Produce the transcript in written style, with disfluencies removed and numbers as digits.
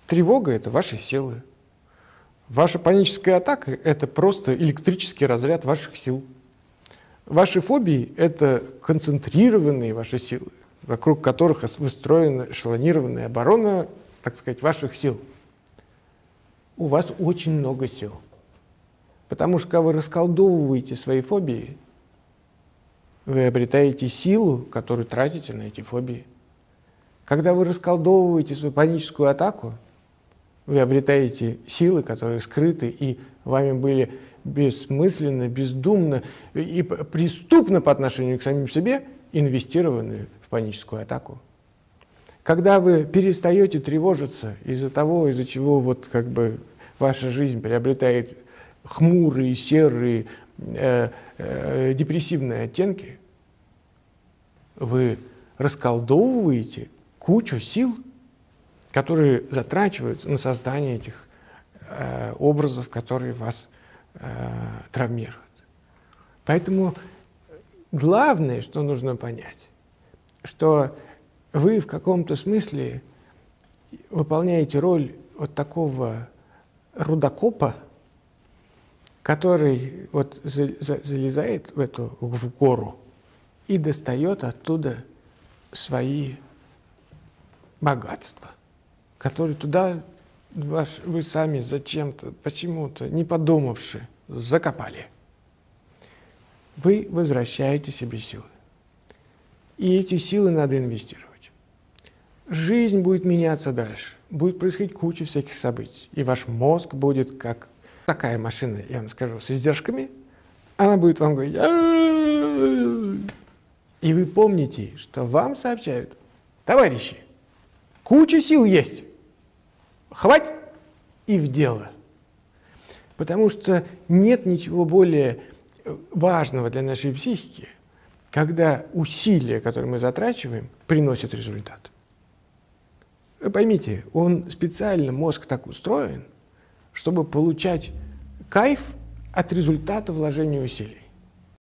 Тревога – это ваши силы. Ваша паническая атака – это просто электрический разряд ваших сил. Ваши фобии – это концентрированные ваши силы, вокруг которых выстроена эшелонированная оборона, так сказать, ваших сил. У вас очень много сил. Потому что, когда вы расколдовываете свои фобии, вы обретаете силу, которую тратите на эти фобии. Когда вы расколдовываете свою паническую атаку, вы обретаете силы, которые скрыты и вами были бессмысленно, бездумно и преступно по отношению к самим себе инвестированы в паническую атаку. Когда вы перестаете тревожиться из-за того, из-за чего вот как бы ваша жизнь приобретает хмурые, серые, депрессивные оттенки, вы расколдовываете кучу сил, которые затрачиваются на создание этих образов, которые вас травмируют. Поэтому главное, что нужно понять, что вы в каком-то смысле выполняете роль вот такого рудокопа, который вот залезает в гору и достает оттуда свои богатства, которые туда вы сами зачем-то, почему-то, не подумавши, закопали. Вы возвращаете себе силы. И эти силы надо инвестировать. Жизнь будет меняться дальше. Будет происходить куча всяких событий. И ваш мозг будет как такая машина, я вам скажу, с издержками. Она будет вам говорить... И вы помните, что вам сообщают: товарищи, куча сил есть. Хватит и в дело. Потому что нет ничего более важного для нашей психики, когда усилия, которые мы затрачиваем, приносят результат. Вы поймите, специально мозг так устроен, чтобы получать кайф от результата вложения усилий.